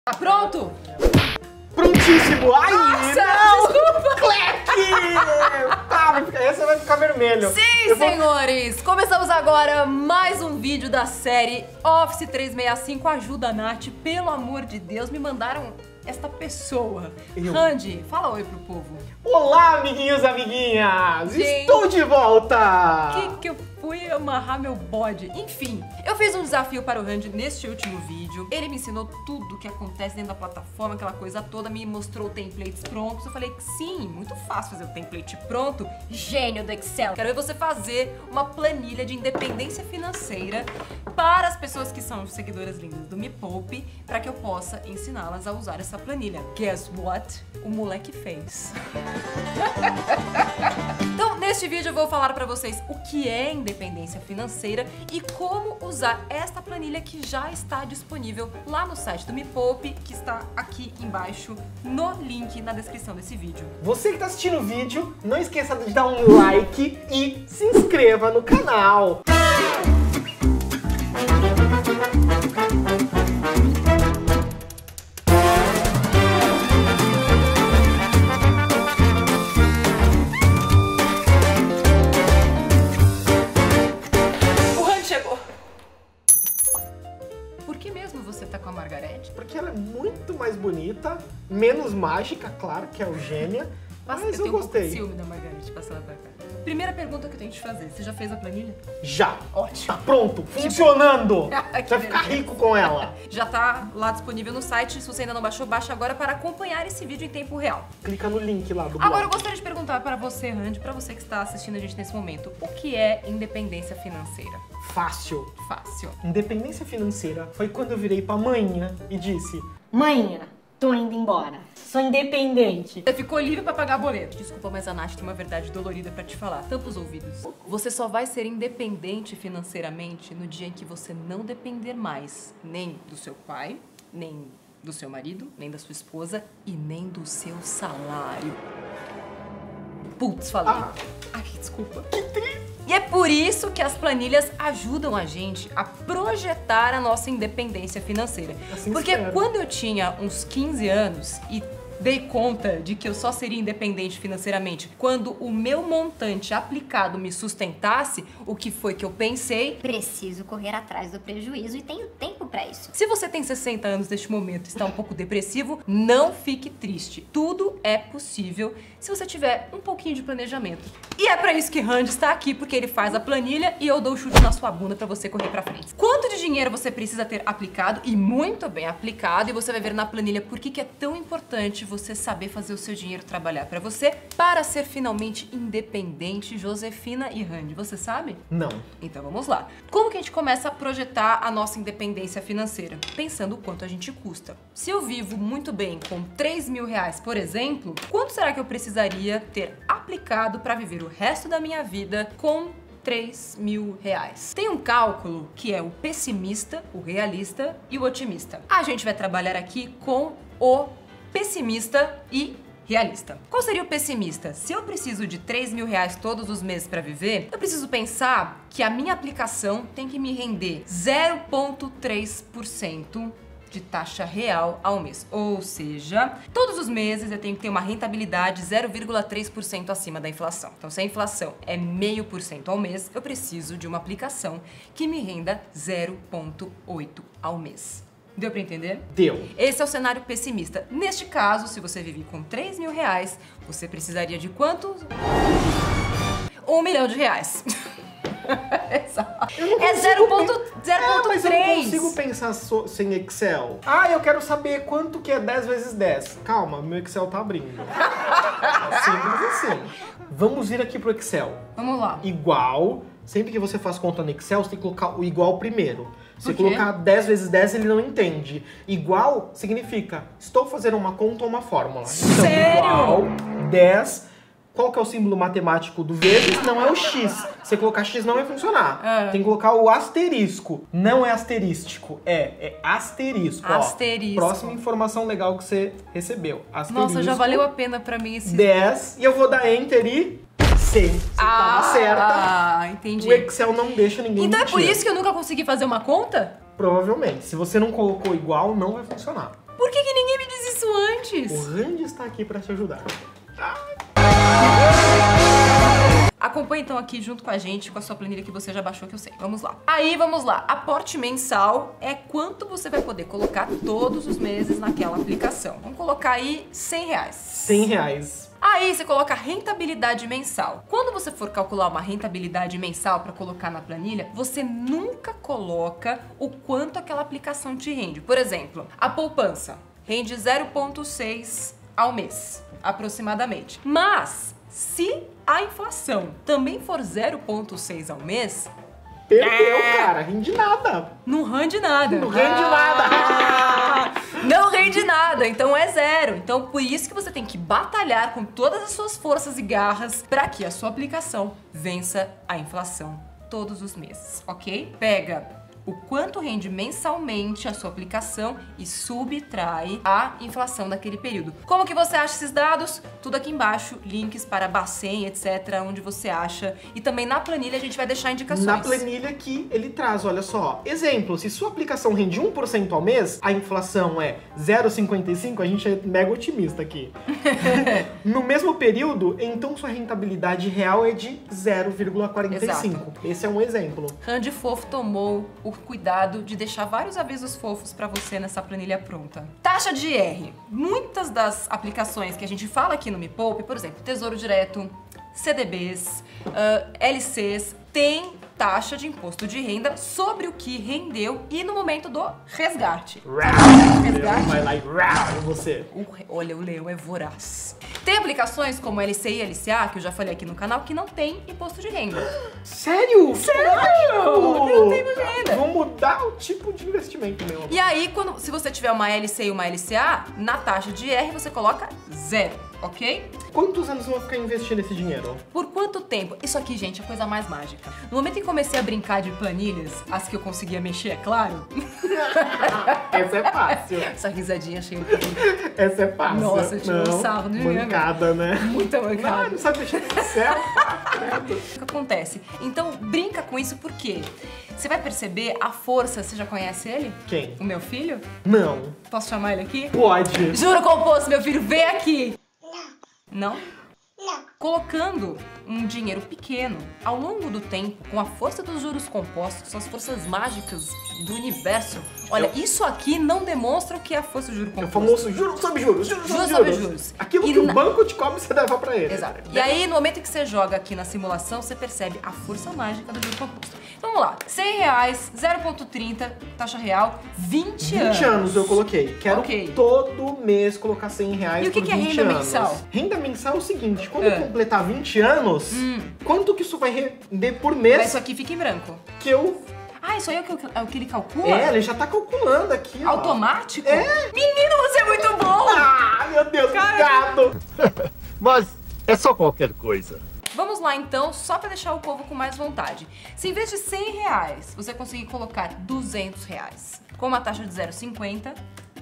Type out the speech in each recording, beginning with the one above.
Tá pronto? Prontíssimo! Ai, Nossa, não! desculpa! Cleque! Tá, essa vai ficar vermelho. Sim, senhores! Começamos agora mais um vídeo da série Office 365 Ajuda a Nath. Pelo amor de Deus, me mandaram esta pessoa. Randy, fala oi pro povo. Olá, amiguinhos e amiguinhas! Gente. Estou de volta! Que eu fui amarrar meu bode. Enfim, eu fiz um desafio para o Randy neste último vídeo. Ele me ensinou tudo o que acontece dentro da plataforma, aquela coisa toda, me mostrou templates prontos. Eu falei que sim, muito fácil fazer o template pronto. Gênio do Excel. Quero ver você fazer uma planilha de independência financeira para as pessoas que são seguidoras lindas do Me Poupe, para que eu possa ensiná-las a usar essa planilha. Guess what? O moleque fez. Então, neste vídeo eu vou falar para vocês o que é independência financeira e como usar esta planilha que já está disponível lá no site do Me Poupe, que está aqui embaixo no link na descrição desse vídeo. Você que está assistindo o vídeo, não esqueça de dar um like e se inscreva no canal. Porque ela é muito mais bonita, menos mágica, claro, que é a Eugênia, mas eu gostei. Eu ciúme da Margarete passando pra cá. Primeira pergunta que eu tenho que te fazer, você já fez a planilha? Já! Ótimo! Tá pronto, funcionando! Vai ficar rico com ela! Já tá lá disponível no site, se você ainda não baixou, baixa agora para acompanhar esse vídeo em tempo real. Clica no link lá do blog. Agora eu gostaria de perguntar para você, Randy, para você que está assistindo a gente nesse momento, o que é independência financeira? Fácil. Fácil. Independência financeira foi quando eu virei pra manhã e disse: Manhã, tô indo embora. Sou independente. Você ficou livre pra pagar boleto. Desculpa, mas a Nath tem uma verdade dolorida pra te falar. Tampa os ouvidos. Você só vai ser independente financeiramente no dia em que você não depender mais nem do seu pai, nem do seu marido, nem da sua esposa e nem do seu salário. Putz, falei. Ai, desculpa. Que triste! E é por isso que as planilhas ajudam a gente a projetar a nossa independência financeira. Assim Porque espero. quando eu tinha uns 15 anos e dei conta de que eu só seria independente financeiramente quando o meu montante aplicado me sustentasse, o que foi que eu pensei? Preciso correr atrás do prejuízo e tenho tempo pra isso. Se você tem 60 anos neste momento e está um pouco depressivo, não fique triste. Tudo é possível se você tiver um pouquinho de planejamento. E é pra isso que Randy está aqui, porque ele faz a planilha e eu dou o chute na sua bunda pra você correr pra frente. Quanto de dinheiro você precisa ter aplicado, e muito bem aplicado, e você vai ver na planilha por que é tão importante você saber fazer o seu dinheiro trabalhar pra você para ser finalmente independente. Josefina e Randy, você sabe? Não. Então vamos lá. Como que a gente começa a projetar a nossa independência financeira? Pensando o quanto a gente custa. Se eu vivo muito bem com 3 mil reais, por exemplo, quanto será que eu precisaria ter aplicado para viver o resto da minha vida com 3 mil reais? Tem um cálculo que é o pessimista, o realista e o otimista. A gente vai trabalhar aqui com o pessimista e realista. Qual seria o pessimista? Se eu preciso de 3 mil reais todos os meses para viver, eu preciso pensar que a minha aplicação tem que me render 0,3% de taxa real ao mês. Ou seja, todos os meses eu tenho que ter uma rentabilidade 0,3% acima da inflação. Então, se a inflação é 0,5% ao mês, eu preciso de uma aplicação que me renda 0,8% ao mês. Deu pra entender? Deu. Esse é o cenário pessimista. Neste caso, se você vive com 3 mil reais, você precisaria de quanto? 1 milhão de reais. É 0,3. Mas eu não consigo pensar sem Excel. Eu quero saber quanto que é 10 vezes 10. Calma, meu Excel tá abrindo. Simples assim. Vamos vir aqui pro Excel. Vamos lá. Igual, sempre que você faz conta no Excel, você tem que colocar o igual primeiro. Se Por quê? colocar 10 vezes 10, ele não entende. Igual significa, estou fazendo uma conta ou uma fórmula. Então, Sério? igual, 10... Qual que é o símbolo matemático do vezes? Não é o X. Se colocar X não vai funcionar. Tem que colocar o asterisco. Não é asterístico, é asterisco. Asterisco. Ó, próxima informação legal que você recebeu. Asterisco. Nossa, já valeu a pena pra mim esse... 10. E eu vou dar Enter e... C. Você tava certa. Ah, entendi. O Excel não deixa ninguém Então mentir. é por isso que eu nunca consegui fazer uma conta? Provavelmente. Se você não colocou igual, não vai funcionar. Por que ninguém me diz isso antes? O Randy está aqui para te ajudar. Acompanhe então aqui junto com a gente, com a sua planilha que você já baixou, que eu sei. Vamos lá. Aí, vamos lá. Aporte mensal é quanto você vai poder colocar todos os meses naquela aplicação. Vamos colocar aí R$100. R$100. Aí você coloca rentabilidade mensal. Quando você for calcular uma rentabilidade mensal para colocar na planilha, você nunca coloca o quanto aquela aplicação te rende. Por exemplo, a poupança rende 0,6 ao mês, aproximadamente. Mas se a inflação também for 0,6 ao mês, perdeu, cara. Rende nada. Não rende nada. Não rende nada. Não rende nada, então é zero. Então por isso que você tem que batalhar com todas as suas forças e garras para que a sua aplicação vença a inflação todos os meses, ok? Pega o quanto rende mensalmente a sua aplicação e subtrai a inflação daquele período. Como que você acha esses dados? Tudo aqui embaixo, links para Bacen, etc, onde você acha. E também na planilha a gente vai deixar indicações. Na planilha que ele traz, olha só. Exemplo, se sua aplicação rende 1% ao mês, a inflação é 0,55, a gente é mega otimista aqui. No mesmo período, então sua rentabilidade real é de 0,45. Exato. Esse é um exemplo. Randy Fofo tomou o cuidado de deixar vários avisos fofos para você nessa planilha pronta. Taxa de IR. Muitas das aplicações que a gente fala aqui no Me Poupe, por exemplo, Tesouro Direto, CDBs, LCs, tem taxa de imposto de renda sobre o que rendeu e no momento do resgate. Resgate. Vai lá e você. Olha, o leão é voraz. Tem aplicações como LCI e LCA, que eu já falei aqui no canal, que não tem imposto de renda. Sério? Sério? Que não tem imposto de renda. Vão mudar o tipo de investimento, meu. E aí, se você tiver uma LCI e uma LCA, na taxa de IR você coloca 0, ok? Quantos anos vão ficar investindo esse dinheiro? Por quanto tempo? Isso aqui, gente, é a coisa mais mágica. No momento em que comecei a brincar de planilhas, as que eu conseguia mexer, é claro. Essa é fácil. Essa risadinha achei um Essa é fácil. Nossa, eu tirei um sarro de mim. Mancada, né? Muita mancada. Não sabe mexer no céu. O que acontece? Então, brinca com isso porque você vai perceber a força. Você já conhece ele? Quem? O meu filho? Não. Posso chamar ele aqui? Pode. Juro composto, meu filho, vem aqui! Não? Não. Colocando um dinheiro pequeno ao longo do tempo, com a força dos juros compostos, que são as forças mágicas do universo. Olha, isso aqui não demonstra o que é a força do juro É o composto. famoso juros sobre juros. Juros sobre juros. Aquilo E que o banco te cobra, você leva pra ele. Exato. E aí, no momento que você joga aqui na simulação, você percebe a força mágica do juro composto. Então, vamos lá. R$100, 0,30, taxa real, 20 anos. 20 anos eu coloquei. Quero Ok. todo mês colocar R$100 E o que por que é 20 renda anos. mensal? Renda mensal é o seguinte, quando eu completar 20 anos, quanto que isso vai render por Mas mês isso aqui fica em branco. que eu... Ah, isso aí é o que ele calcula? É, ele já tá calculando aqui, ó. Automático? É. Menino, você é muito bom! Ah, meu Deus, obrigado. Mas é só qualquer coisa. Vamos lá então, só pra deixar o povo com mais vontade. Se em vez de R$100 você conseguir colocar R$200 com uma taxa de 0,50,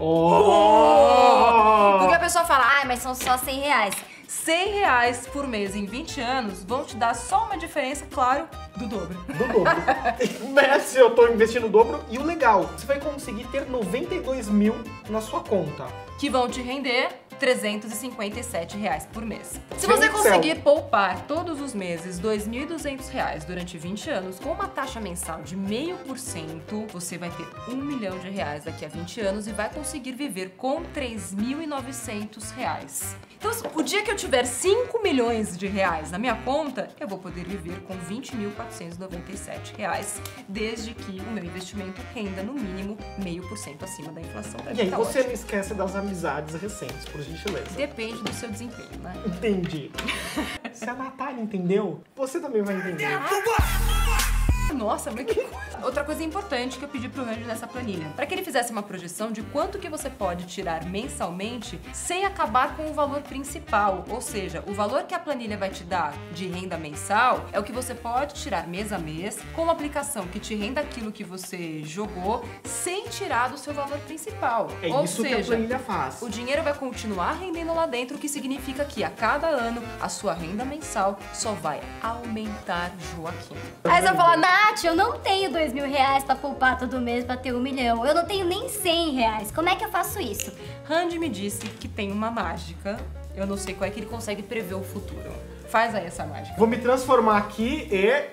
porque a pessoa fala, ah, mas são só R$100. R$100 por mês em 20 anos vão te dar só uma diferença, claro, do dobro. Do dobro. Né, se eu tô investindo o dobro. E o legal, você vai conseguir ter 92 mil na sua conta. Que vão te render R$357 por mês. Se Meu você Deus do conseguir céu. poupar todos os meses R$2.200 durante 20 anos com uma taxa mensal de 0,5%, você vai ter R$1 milhão daqui a 20 anos e vai conseguir viver com R$3.900. Então, o dia que eu tiver R$5 milhões na minha conta, eu vou poder viver com R$20.497, desde que o meu investimento renda no mínimo 0,5% acima da inflação. E aí Tá você ótimo. não esquece das amizades recentes, por gentileza. Depende do seu desempenho, né? Entendi. Se a Natália entendeu, você também vai entender. Nossa, mas que coisa. Outra coisa importante que eu pedi pro Randy nessa planilha, para que ele fizesse uma projeção de quanto que você pode tirar mensalmente sem acabar com o valor principal, ou seja, o valor que a planilha vai te dar de renda mensal é o que você pode tirar mês a mês com uma aplicação que te renda aquilo que você jogou sem tirar do seu valor principal. É ou isso seja, que a planilha faz. o dinheiro vai continuar rendendo lá dentro, o que significa que a cada ano a sua renda mensal só vai aumentar, Joaquim. Aí você vai falar, Nath, eu não tenho R$2.000 R$2.000 pra poupar todo mês pra ter 1 milhão. Eu não tenho nem R$100. Como é que eu faço isso? Randy me disse que tem uma mágica. Eu não sei qual é que ele consegue prever o futuro. Faz aí essa mágica. Vou me transformar aqui e...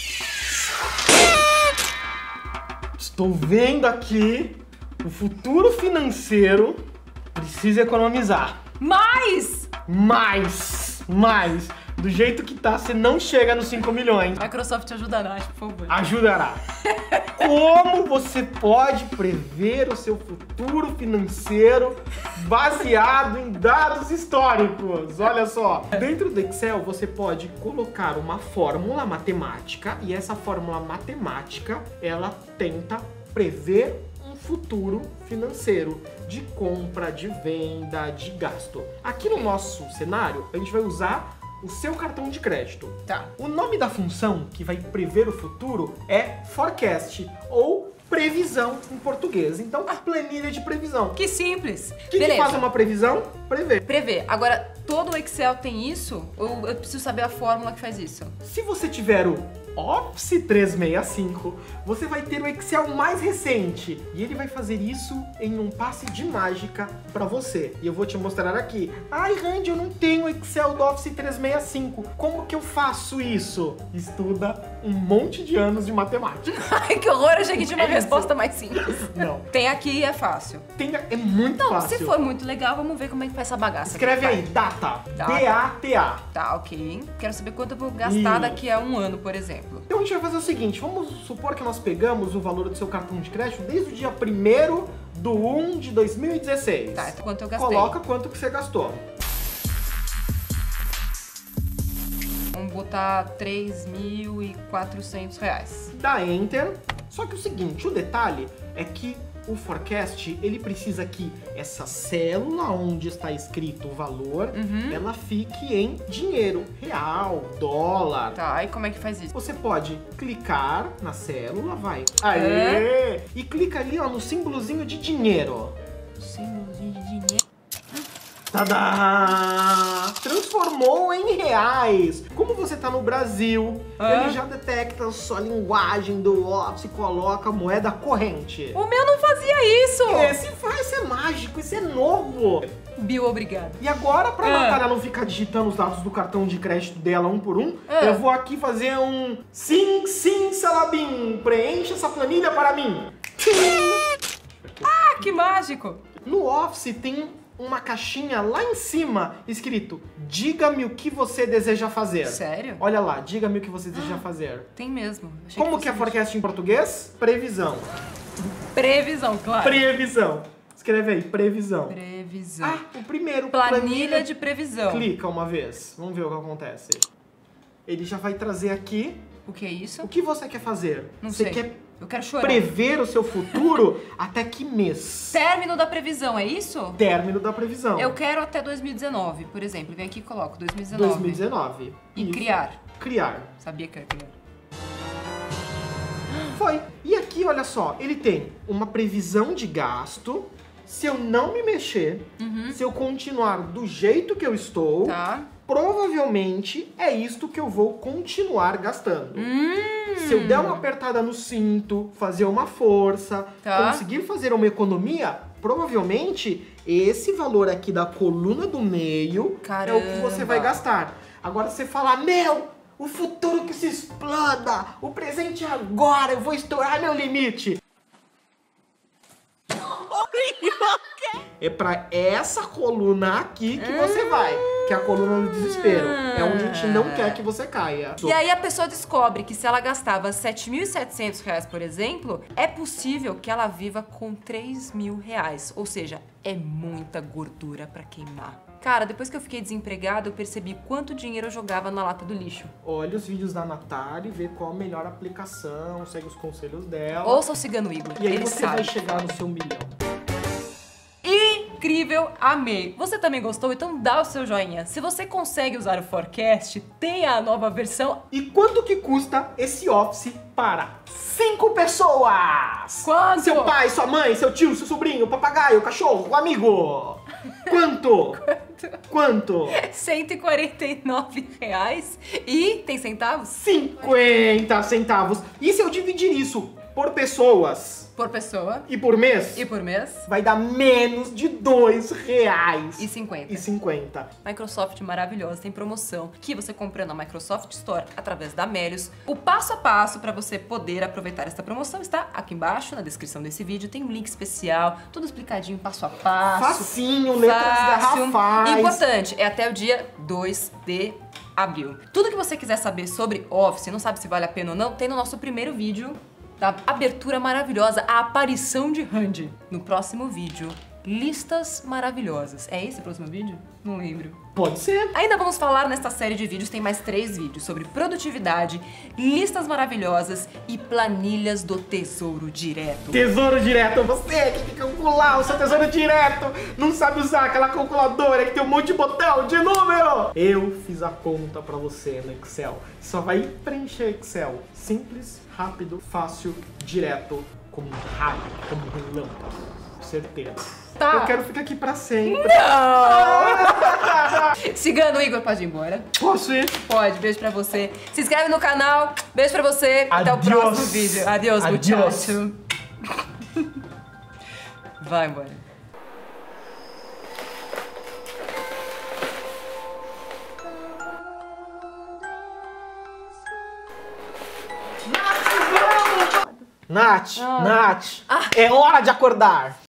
Estou vendo aqui o futuro financeiro precisa economizar. Mais! Mais. Do jeito que tá, você não chega nos 5 milhões. Microsoft ajuda a Nath, por favor. Ajudará. Como você pode prever o seu futuro financeiro baseado em dados históricos? Olha só. Dentro do Excel, você pode colocar uma fórmula matemática e essa fórmula matemática, ela tenta prever um futuro financeiro de compra, de venda, de gasto. Aqui no nosso cenário, a gente vai usar o seu cartão de crédito. Tá. O nome da função que vai prever o futuro é forecast, ou previsão em português. Então, planilha de previsão. Que simples. O que faz uma previsão? Prever. Prever. Agora, todo o Excel tem isso? Ou eu preciso saber a fórmula que faz isso? Se você tiver o Office 365, você vai ter o Excel mais recente e ele vai fazer isso em um passe de mágica para você. E eu vou te mostrar aqui. Ai, Randy, eu não tenho o Excel do Office 365. Como que eu faço isso? Estuda um monte de anos de matemática. Ai, que horror, eu achei que tinha uma resposta mais simples. Não. Tem aqui e é fácil. É muito Então, fácil. se for muito legal, vamos ver como é que faz essa bagaça. Escreve aqui, aí, data. Data. D-A-T-A. Tá, ok. Quero saber quanto eu vou gastar daqui a 1 ano, por exemplo. Então a gente vai fazer o seguinte, vamos supor que nós pegamos o valor do seu cartão de crédito desde o dia 1º de 1 de 2016. Tá, então quanto eu gastei? Coloca quanto que você gastou. Vamos botar R$3.400. Dá Enter. Só que o seguinte, o detalhe é que o forecast, ele precisa que essa célula onde está escrito o valor, ela fique em dinheiro, real, dólar. Tá, e como é que faz isso? Você pode clicar na célula, vai. Aê! E clica ali, ó, no símbolozinho de dinheiro. Símbolozinho de dinheiro. Tadá! Transformou em reais. Como você tá no Brasil, ele já detecta a sua linguagem do Office e coloca a moeda corrente. O meu não fazia isso! Esse é mágico, esse é novo. Bill, obrigado. E agora, pra Natália não ficar digitando os dados do cartão de crédito dela um por um, eu vou aqui fazer um sim, salabim. Preencha essa planilha para mim. Ah, que mágico! No Office tem uma caixinha lá em cima escrito: diga-me o que você deseja fazer. Sério? Olha lá, diga-me o que você deseja fazer. Tem mesmo. Achei Como que é forecast em português? Previsão. Previsão, claro. Previsão. Escreve aí, previsão. Previsão. Ah, o primeiro. Planilha de previsão. Clica uma vez. Vamos ver o que acontece. Ele já vai trazer aqui. O que é isso? O que você quer fazer? Não você sei. quer Eu quero chorar. prever o seu futuro até que mês? Término da previsão, é isso? Término da previsão. Eu quero até 2019, por exemplo. Vem aqui e coloco 2019. 2019. E Isso. criar. Criar. Sabia que era criar. Foi. E aqui, olha só, ele tem uma previsão de gasto. Se eu não me mexer, se eu continuar do jeito que eu estou, Tá. provavelmente é isto que eu vou continuar gastando. Se eu der uma apertada no cinto, fazer uma força, Tá. conseguir fazer uma economia, provavelmente esse valor aqui da coluna do meio é o que você vai Caramba. gastar. Agora você fala, meu, o futuro que se exploda, o presente é agora, eu vou estourar meu limite. É pra essa coluna aqui que você vai, que é a coluna do desespero. É onde a gente não quer que você caia. E aí a pessoa descobre que se ela gastava R$7.700, por exemplo, é possível que ela viva com R$3.000. Ou seja, é muita gordura pra queimar. Cara, depois que eu fiquei desempregada, eu percebi quanto dinheiro eu jogava na lata do lixo. Olha os vídeos da Natália e vê qual a melhor aplicação, segue os conselhos dela. Ouça o Cigano Igor, E aí ele você sabe. vai chegar no seu milhão. Incrível, amei. Você também gostou? Então dá o seu joinha. Se você consegue usar o Forecast, tem a nova versão. E quanto que custa esse Office para 5 pessoas? Quanto? Seu pai, sua mãe, seu tio, seu sobrinho, o papagaio, o cachorro, o amigo. Quanto? Quanto? R$149 e tem centavos? 50 centavos. E se eu dividir isso por pessoas Por pessoa e por mês, e por mês. vai dar menos de R$2,50. E 50. Microsoft maravilhosa, tem promoção que você comprando na Microsoft Store através da Melius. O passo a passo para você poder aproveitar esta promoção está aqui embaixo na descrição desse vídeo. Tem um link especial, tudo explicadinho passo a passo. Facinho, letras garrafais. Importante, é até o dia 2 de abril. Tudo que você quiser saber sobre Office, não sabe se vale a pena ou não, tem no nosso primeiro vídeo da abertura maravilhosa, a aparição de Randy. No próximo vídeo, listas maravilhosas. É esse o próximo vídeo? Não lembro. Pode ser. Ainda vamos falar nesta série de vídeos, tem mais 3 vídeos sobre produtividade, listas maravilhosas e planilhas do Tesouro Direto. Tesouro Direto, você que tem que calcular o seu Tesouro Direto, não sabe usar aquela calculadora que tem um monte de botão, de número. Eu fiz a conta pra você no Excel. Só vai preencher Excel. Simples, rápido, fácil, direto, como um raio, como um relâmpago. Certeza. Tá. Eu quero ficar aqui pra sempre. Cigano, Igor, pode ir embora. Posso ir? Pode, beijo pra você. Se inscreve no canal, beijo pra você. Até o Adiós. próximo vídeo. Adeus, Adiós. muchacho. Vai embora. Nath, Nath, é hora de acordar.